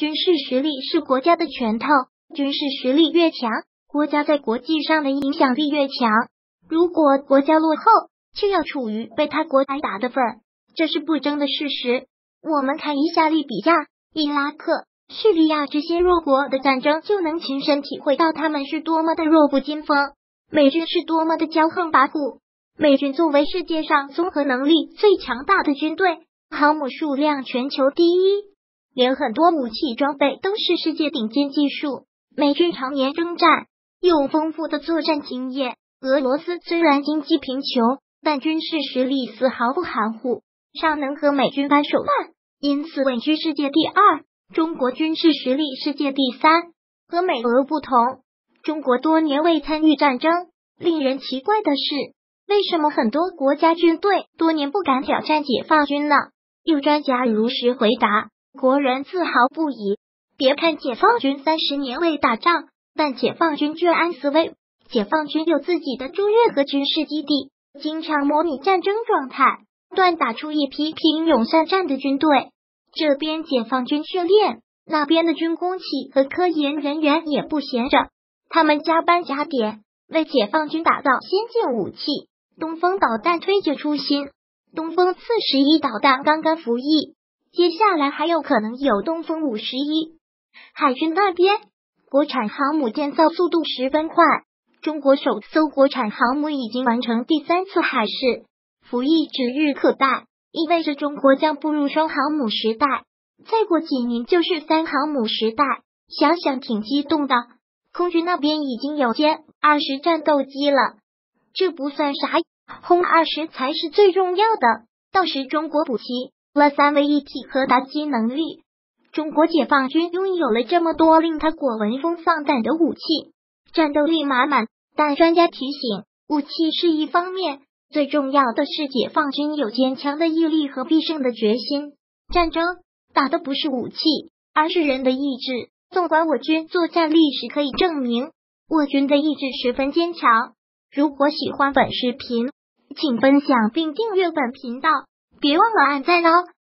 军事实力是国家的拳头，军事实力越强，国家在国际上的影响力越强。如果国家落后，就要处于被他国挨打的份儿，这是不争的事实。我们看一下利比亚、伊拉克、叙利亚这些弱国的战争，就能亲身体会到他们是多么的弱不禁风，美军是多么的骄横跋扈。美军作为世界上综合能力最强大的军队，航母数量全球第一，连很多武器装备都是世界顶尖技术。美军常年征战，有丰富的作战经验。俄罗斯虽然经济贫穷，但军事实力丝毫不含糊，尚能和美军掰手腕，因此稳居世界第二。中国军事实力世界第三，和美俄不同，中国多年未参与战争。令人奇怪的是，为什么很多国家军队多年不敢挑战解放军呢？有专家如实回答，国人自豪不已。别看解放军30年未打仗，但解放军居安思危，解放军有自己的驻日和军事基地，经常模拟战争状态，不断打出一批英勇善战的军队。这边解放军训练，那边的军工企和科研人员也不闲着，他们加班加点，为解放军打造先进武器。东风导弹推着出新，东风41导弹刚刚服役，接下来还有可能有东风51。海军那边，国产航母建造速度十分快，中国首艘国产航母已经完成第3次海试，服役指日可待，意味着中国将步入双航母时代，再过几年就是3航母时代，想想挺激动的。空军那边已经有歼20战斗机了，这不算啥，轰20才是最重要的，到时中国补齐了3位一体核打击能力。中国解放军拥有了这么多令他果闻风丧胆的武器，战斗力满满，但专家提醒，武器是一方面，最重要的是解放军有坚强的毅力和必胜的决心。战争打的不是武器，而是人的意志。纵观我军作战历史可以证明，我军的意志十分坚强。如果喜欢本视频，请分享并订阅本频道，别忘了按赞哦。